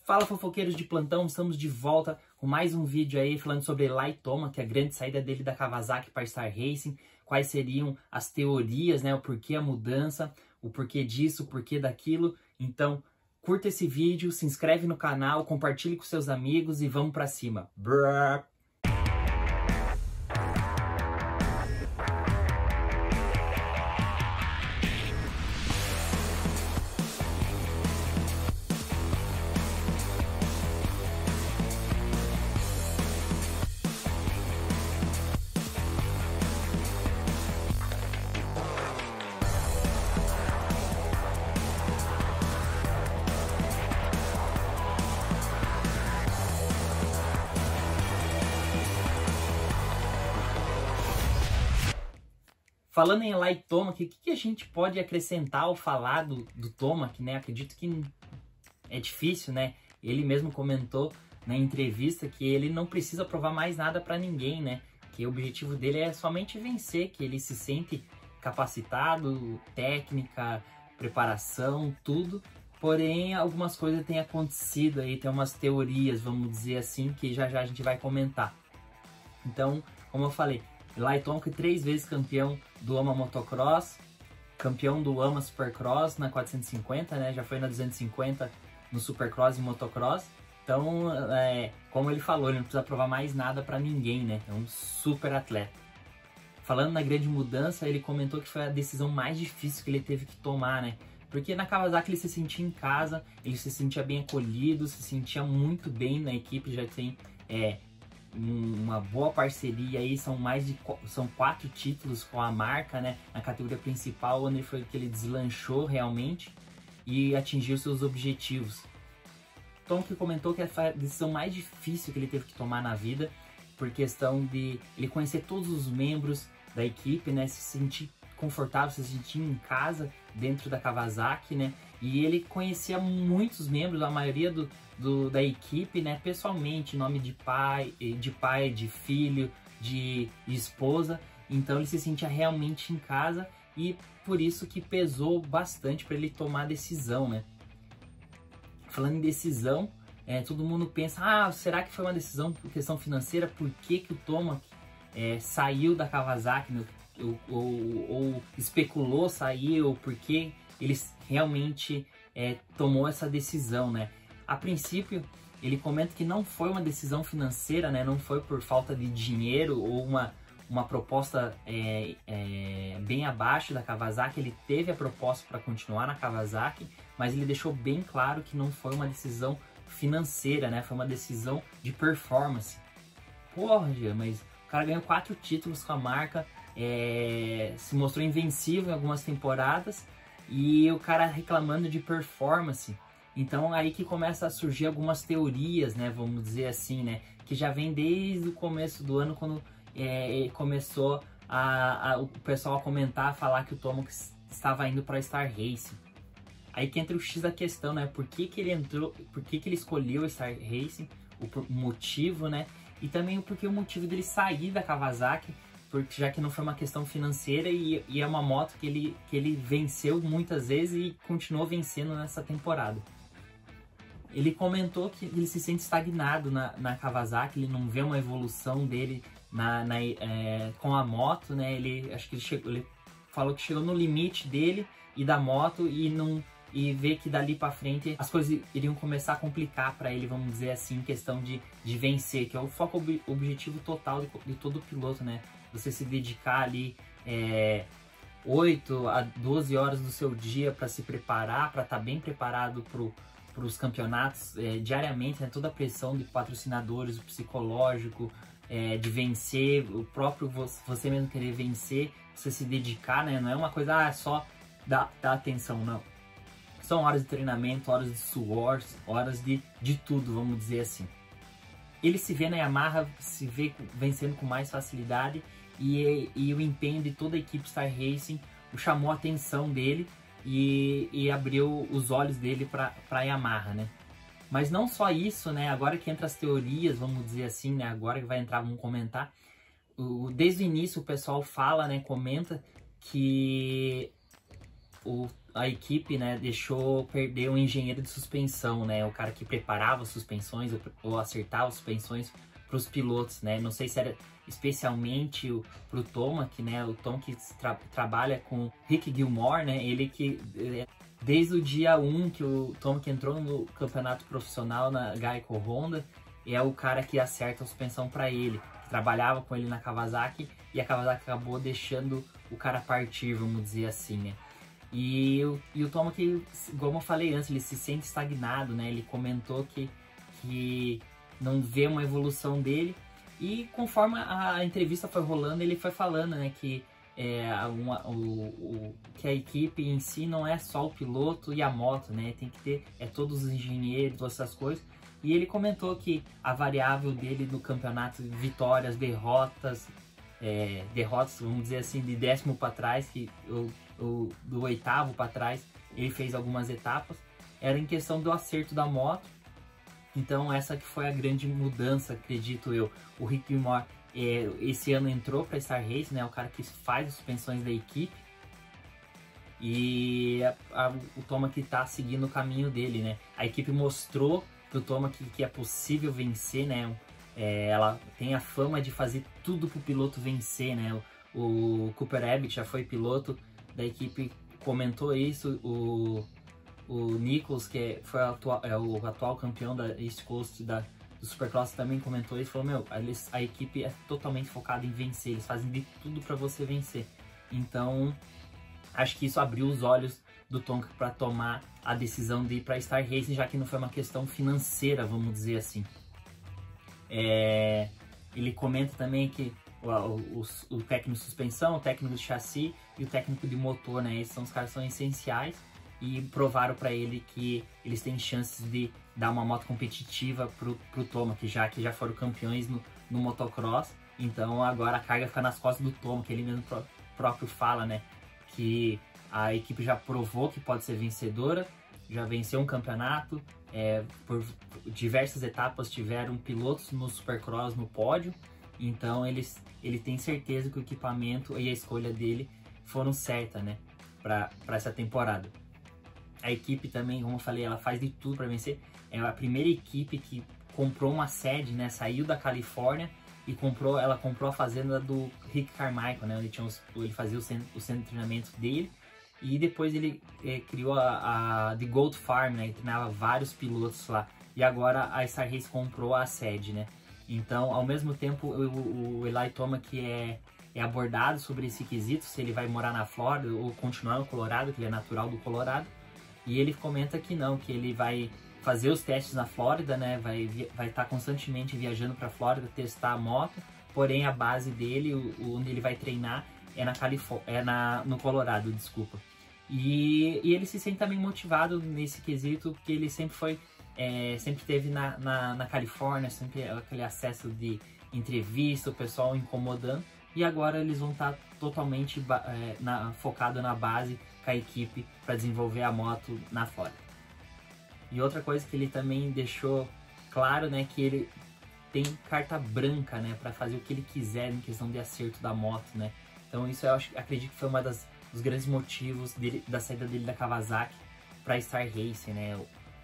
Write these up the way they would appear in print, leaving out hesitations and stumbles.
Fala, fofoqueiros de plantão, estamos de volta com mais um vídeo aí falando sobre Eli Tomac, que é a grande saída dele da Kawasaki para Star Racing, quais seriam as teorias, né, o porquê a mudança, o porquê disso, o porquê daquilo. Então, curta esse vídeo, se inscreve no canal, compartilhe com seus amigos e vamos para cima. Brrr. Falando em Eli Tomac, o que a gente pode acrescentar ao falar do Tomac, né? Acredito que é difícil, né? Ele mesmo comentou na entrevista que ele não precisa provar mais nada para ninguém, né? Que o objetivo dele é somente vencer, que ele se sente capacitado, técnica, preparação, tudo. Porém, algumas coisas têm acontecido aí, tem umas teorias, vamos dizer assim, que já a gente vai comentar. Então, como eu falei, Eli Tomac 3 vezes campeão do AMA Motocross, campeão do AMA Supercross na 450, né? Já foi na 250 no Supercross e Motocross. Então, como ele falou, ele não precisa provar mais nada para ninguém, né? É um super atleta. Falando na grande mudança, ele comentou que foi a decisão mais difícil que ele teve que tomar, né? Porque na Kawasaki ele se sentia em casa, ele se sentia bem acolhido, se sentia muito bem na equipe, já tem uma boa parceria aí, são 4 títulos com a marca, né, na categoria principal, onde foi que ele deslanchou realmente e atingiu seus objetivos. Tom que comentou que foi a decisão mais difícil que ele teve que tomar na vida, por questão de ele conhecer todos os membros da equipe, né, se sentir confortável, se sentir em casa dentro da Kawasaki, né, e ele conhecia muitos membros, a maioria da equipe, né, pessoalmente, nome de pai, de filho, de esposa. Então ele se sentia realmente em casa e por isso que pesou bastante para ele tomar a decisão, né. Falando em decisão, todo mundo pensa, será que foi uma decisão por questão financeira? Por que o Tomac saiu da Kawasaki, né? ou especulou sair, ou porque ele realmente tomou essa decisão, né? A princípio, ele comenta que não foi uma decisão financeira, né? Não foi por falta de dinheiro ou uma proposta bem abaixo da Kawasaki. Ele teve a proposta para continuar na Kawasaki, mas ele deixou bem claro que não foi uma decisão financeira, né? Foi uma decisão de performance. Porra, Gia, mas o cara ganhou 4 títulos com a marca, se mostrou invencível em algumas temporadas e o cara reclamando de performance. Então aí que começa a surgir algumas teorias, né, vamos dizer assim, né, que já vem desde o começo do ano, quando começou o pessoal a comentar, a falar que o Tomac estava indo para Star Racing. Aí que entra o X da questão, né, por que ele entrou, por que ele escolheu Star Racing, o motivo, né, e também porque o motivo dele sair da Kawasaki, porque já que não foi uma questão financeira e é uma moto que ele venceu muitas vezes e continuou vencendo nessa temporada. Ele comentou que ele se sente estagnado na Kawasaki, ele não vê uma evolução dele com a moto, né? Acho que ele falou que chegou no limite dele e da moto e vê que dali para frente as coisas iriam começar a complicar para ele, vamos dizer assim, em questão de vencer, que é o foco objetivo total de todo piloto, né? Você se dedicar ali 8 a 12 horas do seu dia para se preparar, para estar bem preparado para os campeonatos diariamente, né? Toda a pressão de patrocinadores, o psicológico, de vencer, o próprio você mesmo querer vencer, você se dedicar, né? Não é uma coisa só dar atenção, não. São horas de treinamento, horas de suor, horas de tudo, vamos dizer assim. Ele se vê na Yamaha, se vê vencendo com mais facilidade e o empenho de toda a equipe Star Racing chamou a atenção dele e abriu os olhos dele para a Yamaha, né? Mas não só isso, né? Agora que entra as teorias, vamos dizer assim, né? Agora que vai entrar, vamos comentar. Desde o início o pessoal fala, né? Comenta que a equipe, né, deixou perder um engenheiro de suspensão, né, o cara que preparava as suspensões ou acertava as suspensões para os pilotos, né, não sei se era especialmente para o Tomac, né, o Tom que trabalha com Rick Gilmore, né, ele que desde o dia 1 que o Tomac entrou no campeonato profissional na Geico Honda, é o cara que acerta a suspensão para ele, que trabalhava com ele na Kawasaki, e a Kawasaki acabou deixando o cara partir, vamos dizer assim, né. E o Tomac, como eu falei antes, ele se sente estagnado, né? Ele comentou que não vê uma evolução dele. E conforme a entrevista foi rolando, ele foi falando, né, que, que a equipe em si não é só o piloto e a moto, né? Tem que ter todos os engenheiros, todas essas coisas. E ele comentou que a variável dele no campeonato, vitórias, derrotas, vamos dizer assim, de 10º para trás, que do 8º para trás, ele fez algumas etapas, era em questão do acerto da moto. Então essa que foi a grande mudança, acredito eu. O Rick Gilmore esse ano entrou para Star Race, né, o cara que faz as suspensões da equipe, e o Tomac está seguindo o caminho dele, né. A equipe mostrou para o Tomac que é possível vencer, né. Ela tem a fama de fazer tudo para o piloto vencer, né. O Cooper Abbott já foi piloto da equipe, comentou isso. O Nichols, que foi o atual campeão da East Coast do Supercross, também comentou isso. Falou, meu, a equipe é totalmente focada em vencer, eles fazem de tudo para você vencer. Então acho que isso abriu os olhos do Tomac para tomar a decisão de ir para Star Racing, já que não foi uma questão financeira, vamos dizer assim. Ele comenta também que o técnico de suspensão, o técnico de chassi e o técnico de motor, né, esses são os caras que são essenciais, e provaram para ele que eles têm chances de dar uma moto competitiva pro Tomac, que já foram campeões no motocross. Então agora a carga fica nas costas do Tomac, que ele mesmo próprio fala, né, que a equipe já provou que pode ser vencedora, já venceu um campeonato, por diversas etapas tiveram pilotos no Supercross no pódio. Então ele tem certeza que o equipamento e a escolha dele foram certas, né, para essa temporada. A equipe também, como eu falei, ela faz de tudo para vencer. É a primeira equipe que comprou uma sede, né, saiu da Califórnia e ela comprou a fazenda do Rick Carmichael, né, ele fazia o centro de treinamento dele, e depois ele criou a The Gold Farm, né, ele treinava vários pilotos lá, e agora a Star Race comprou a sede, né. Então, ao mesmo tempo, o Eli Tomac é abordado sobre esse quesito, se ele vai morar na Flórida ou continuar no Colorado, que ele é natural do Colorado. E ele comenta que não, que ele vai fazer os testes na Flórida, né? Vai estar constantemente viajando para a Flórida, testar a moto. Porém, a base dele, onde ele vai treinar, no Colorado, desculpa. E ele se sente também motivado nesse quesito, porque ele sempre teve na Califórnia, sempre aquele acesso de entrevista, o pessoal incomodando. E agora eles vão estar totalmente focado na base com a equipe para desenvolver a moto na Flórida. E outra coisa que ele também deixou claro, né, que ele tem carta branca, né, para fazer o que ele quiser em questão de acerto da moto, né. Então isso eu acredito que foi uma dos grandes motivos da saída dele da Kawasaki para Star Racing, né.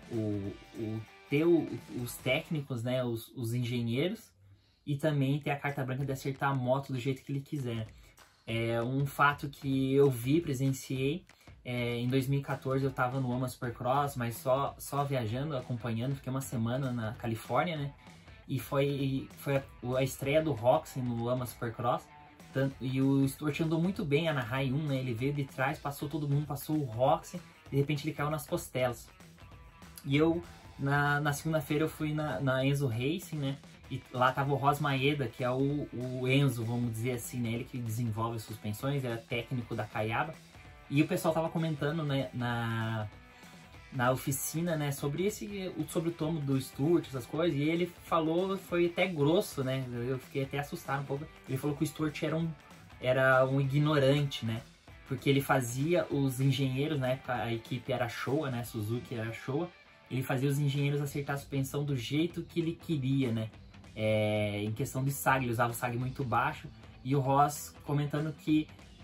Ter os técnicos, né, os engenheiros, e também ter a carta branca de acertar a moto do jeito que ele quiser. Um fato que eu presenciei, em 2014 eu estava no AMA Supercross, mas só viajando, acompanhando, fiquei uma semana na Califórnia, né? E foi a estreia do Roxy no AMA Supercross, e o Stuart andou muito bem na High 1, né? Ele veio de trás, passou todo mundo, passou o Roxy, de repente ele caiu nas costelas. E eu, na segunda-feira, eu fui na Enzo Racing, né? E lá tava o Ros Maeda, que é o Enzo, vamos dizer assim, né? Ele que desenvolve as suspensões, é técnico da Caiaba. E o pessoal tava comentando, né, na oficina, né, sobre o tomo do Stuart, essas coisas. E ele falou, foi até grosso, né? Eu fiquei até assustado um pouco. Ele falou que o Stuart era um ignorante, né? Porque ele fazia os engenheiros, na época a equipe era Showa, né? Suzuki era Showa. Ele fazia os engenheiros acertar a suspensão do jeito que ele queria, né? Em questão de sag, ele usava o sag muito baixo. E o Ross comentando que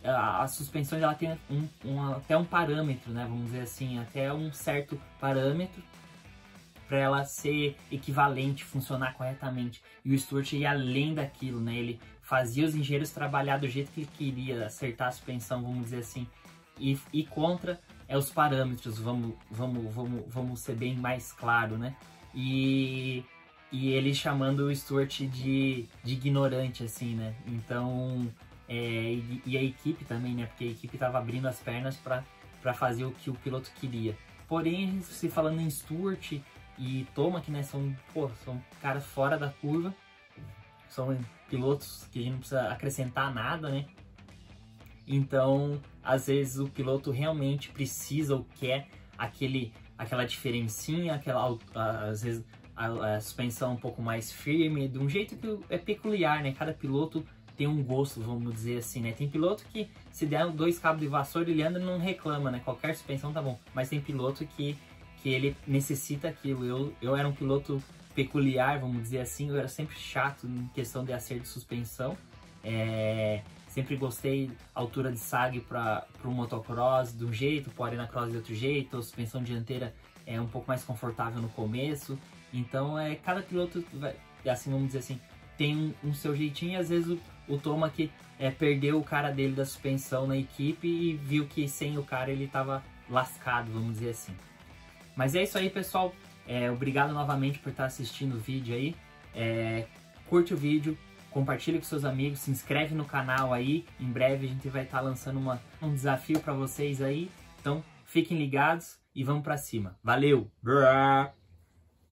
a suspensão ela tem até um parâmetro, né? Vamos dizer assim, até um certo parâmetro para ela ser equivalente, funcionar corretamente. E o Stewart ia além daquilo, né? Ele fazia os engenheiros trabalhar do jeito que ele queria, acertar a suspensão, vamos dizer assim. E contra os parâmetros, vamos ser bem mais claro, né? E ele chamando o Stewart de ignorante, assim, né? Então, e a equipe também, né? Porque a equipe estava abrindo as pernas para fazer o que o piloto queria. Porém, se falando em Stewart e Tomac, né? São caras fora da curva. São pilotos que a gente não precisa acrescentar nada, né? Então, às vezes o piloto realmente precisa ou quer aquela diferencinha, às vezes a suspensão um pouco mais firme, de um jeito que é peculiar, né? Cada piloto tem um gosto, vamos dizer assim, né? Tem piloto que se der 2 cabos de vassoura, ele anda e não reclama, né? Qualquer suspensão tá bom. Mas tem piloto que ele necessita aquilo. Eu era um piloto peculiar, vamos dizer assim, eu era sempre chato em questão de acerto de suspensão. Sempre gostei altura de sag para o motocross de um jeito, para arena cross de outro jeito, a suspensão dianteira é um pouco mais confortável no começo. Então, cada piloto, assim, vamos dizer assim, tem um seu jeitinho, e às vezes o Tomac perdeu o cara dele da suspensão na equipe e viu que sem o cara ele estava lascado, vamos dizer assim. Mas é isso aí, pessoal. Obrigado novamente por estar assistindo o vídeo aí. Curte o vídeo, compartilha com seus amigos, se inscreve no canal aí. Em breve a gente vai estar lançando um desafio para vocês aí. Então fiquem ligados e vamos para cima. Valeu!